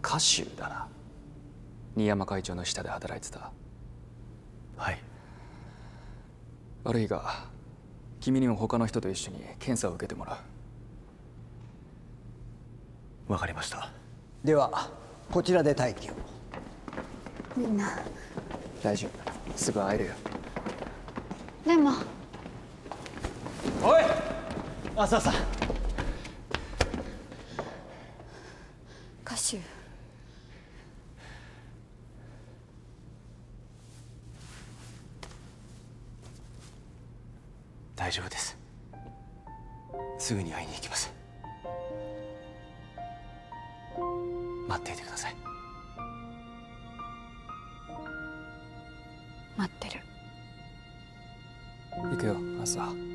歌手だな。新山会長の下で働いてた。 はい。 悪いが君にも他の人と一緒に検査を受けてもらう。 わかりました。 ではこちらで待機を。 みんな大丈夫、すぐ会えるよ。 でもおい浅田さん。 歌手大丈夫です。すぐに会いに行きます。待っていてください。 待ってる。 行くよ、朝。